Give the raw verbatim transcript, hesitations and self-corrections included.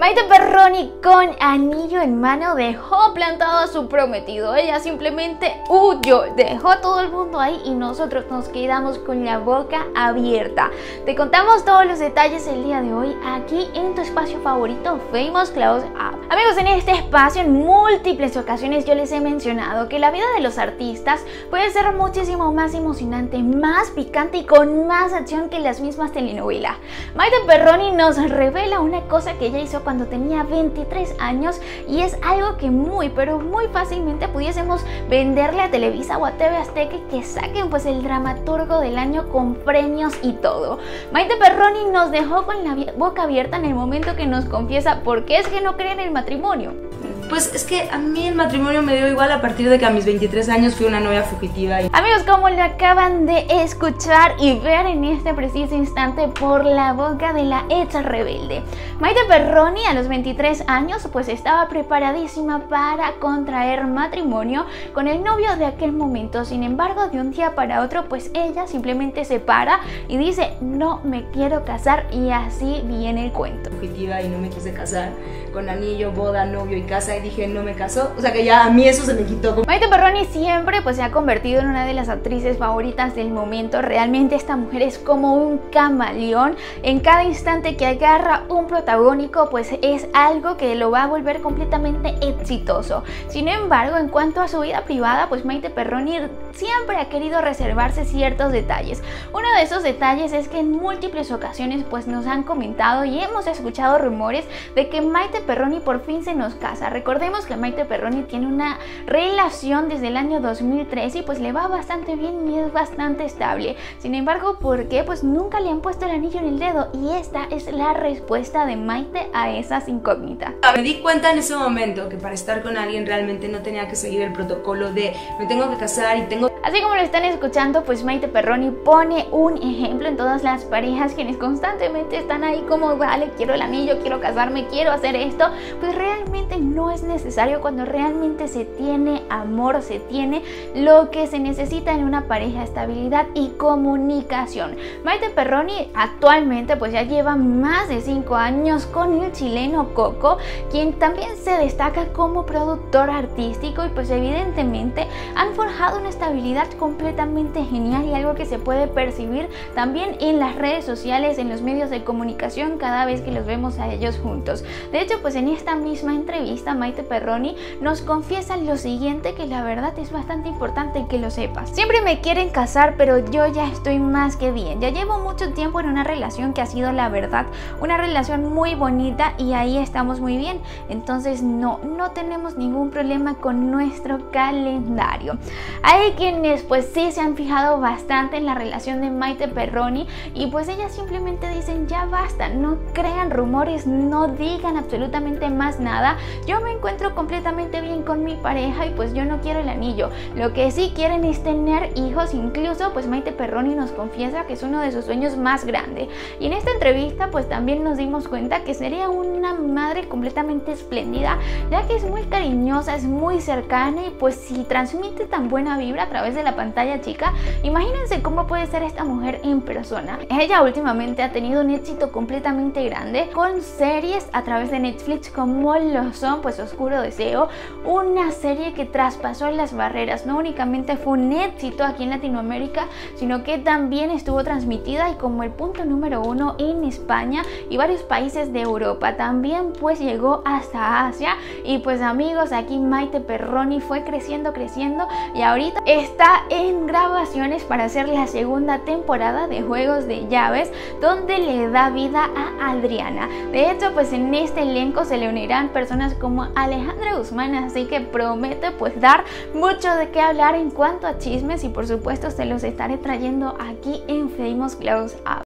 Maite Perroni, con anillo en mano, dejó plantado a su prometido. Ella simplemente huyó, dejó a todo el mundo ahí y nosotros nos quedamos con la boca abierta. Te contamos todos los detalles el día de hoy aquí en tu espacio favorito, Famous Close Up. Amigos, en este espacio en múltiples ocasiones yo les he mencionado que la vida de los artistas puede ser muchísimo más emocionante, más picante y con más acción que las mismas telenovelas. Maite Perroni nos revela una cosa que ella hizo cuando tenía veintitrés años y es algo que muy pero muy fácilmente pudiésemos venderle a Televisa o a T V Azteca y que saquen pues el dramaturgo del año con premios y todo. Maite Perroni nos dejó con la boca abierta en el momento que nos confiesa por qué es que no cree en el matrimonio. Pues es que a mí el matrimonio me dio igual a partir de que a mis veintitrés años fui una novia fugitiva. Y... Amigos, como lo acaban de escuchar y ver en este preciso instante por la boca de la ex rebelde, Maite Perroni a los veintitrés años pues estaba preparadísima para contraer matrimonio con el novio de aquel momento. Sin embargo, de un día para otro pues ella simplemente se para y dice: no me quiero casar, y así viene el cuento. Fugitiva y no me quise casar, con anillo, boda, novio y casa, y dije no me casó, o sea que ya a mí eso se me quitó. Maite Perroni siempre pues se ha convertido en una de las actrices favoritas del momento. Realmente esta mujer es como un camaleón. En cada instante que agarra un protagónico pues es algo que lo va a volver completamente exitoso. Sin embargo, en cuanto a su vida privada, pues Maite Perroni siempre ha querido reservarse ciertos detalles. Uno de esos detalles es que en múltiples ocasiones pues nos han comentado y hemos escuchado rumores de que Maite Perroni por fin se nos casa. Recordemos que Maite Perroni tiene una relación desde el año dos mil trece y pues le va bastante bien y es bastante estable. Sin embargo, ¿por qué? Pues nunca le han puesto el anillo en el dedo, y esta es la respuesta de Maite a esas incógnitas. Me di cuenta en ese momento que para estar con alguien realmente no tenía que seguir el protocolo de me tengo que casar y tengo... Así como lo están escuchando, pues Maite Perroni pone un ejemplo en todas las parejas quienes constantemente están ahí como vale, quiero el anillo, quiero casarme, quiero hacer esto. Pues realmente no es necesario cuando realmente se tiene amor, se tiene lo que se necesita en una pareja: estabilidad y comunicación. Maite Perroni actualmente pues ya lleva más de cinco años con el chileno Coco, quien también se destaca como productor artístico, y pues evidentemente han forjado una estabilidad completamente genial y algo que se puede percibir también en las redes sociales, en los medios de comunicación, cada vez que los vemos a ellos juntos. De hecho, pues en esta misma entrevista Maite Perroni nos confiesa lo siguiente, que la verdad es bastante importante que lo sepas. Siempre me quieren casar, pero yo ya estoy más que bien. Ya llevo mucho tiempo en una relación que ha sido, la verdad, una relación muy bonita y ahí estamos muy bien. Entonces no, no tenemos ningún problema con nuestro calendario. Hay quienes pues sí se han fijado bastante en la relación de Maite Perroni y pues ellas simplemente dicen ya basta, no crean rumores, no digan absolutamente más nada. Yo me encuentro completamente bien con mi pareja y pues yo no quiero el anillo. Lo que sí quieren es tener hijos. Incluso pues Maite Perroni nos confiesa que es uno de sus sueños más grandes, y en esta entrevista pues también nos dimos cuenta que sería una madre completamente espléndida, ya que es muy cariñosa, es muy cercana y pues si transmite tan buena vibra a través de la pantalla chica, imagínense cómo puede ser esta mujer en persona. Ella últimamente ha tenido un éxito completamente grande con series a través de Netflix como lo son pues Oscuro Deseo, una serie que traspasó las barreras. No únicamente fue un éxito aquí en Latinoamérica, sino que también estuvo transmitida y como el punto número uno en España y varios países de Europa. También pues llegó hasta Asia y pues amigos, aquí Maite Perroni fue creciendo, creciendo y ahorita está en grabaciones para hacer la segunda temporada de Juegos de Llaves, donde le da vida a Adriana. De hecho pues en este elenco se le unirán personas como Alejandra Guzmán, así que promete pues dar mucho de qué hablar en cuanto a chismes y por supuesto se los estaré trayendo aquí en Famous Close Up.